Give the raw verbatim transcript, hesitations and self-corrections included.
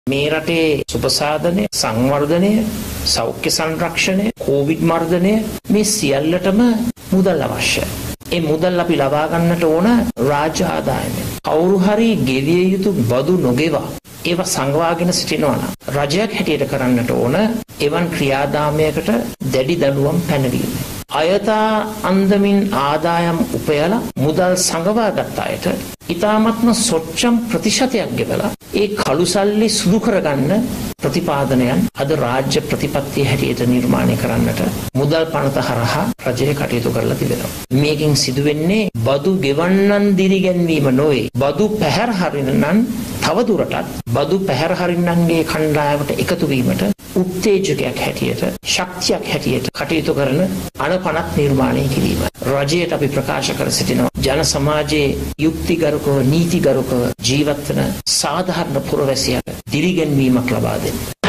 මේ රටේ සුපසාධනය, සංවර්ධනය, සෞඛ්‍ය සංරක්ෂණය, කොවිඩ් මර්ධනය මේ සියල්ලටම මුදල් අවශ්‍යයි. ඒ මුදල් අපි ලබා ගන්නට ඕන රාජ්‍ය ආදායමෙන්. කවුරු හරි ගෙවිය යුතු බදු නොගෙවා ඒවා සංගවාගෙන සිටිනවා නම් රජයක් හැටියට කරන්නට ඕන එවන් ක්‍රියාදාමයකට දැඩි දඬුවම් පැනවීම. අයථා අන්දමින් ආදායම් උපයලා මුදල් සංගවාගත් අයට ඉතාමත්ම සොච්චම් ප්‍රතිශතයක් ගෙවලා ඒ කළු සල්ලි සුදු කරගන්න ප්‍රතිපාදනයන් අද රාජ්‍ය ප්‍රතිපත්තිය හැටියට නිර්මාණය කරන්නට මුදල් පනත හරහා රජය කටයුතු කරලා තිබෙනවා. මේකෙන් සිදුවෙන්නේ බදු ගෙවන්නන් දිරිගැන්වීම නොවේ. බදු පැහැර හරිනන් තවදුරටත් බදු පැහැර හරින්නන්ගේ කණ්ඩායමට එකතු වීමට උත්තේජකයක් හැටියට, ශක්තියක් හැටියට කටයුතු කරන අනපනත් නිර්මාණය කිරීම. රජයට අපි ප්‍රකාශ කර සිටිනවා ජන සමාජයේ යුක්තිගරුකව, නීතිගරුකව ජීවත් වන සාධාරණ පුරවැසියාට දිරිගැන්වීමක් ලබා දෙන්න.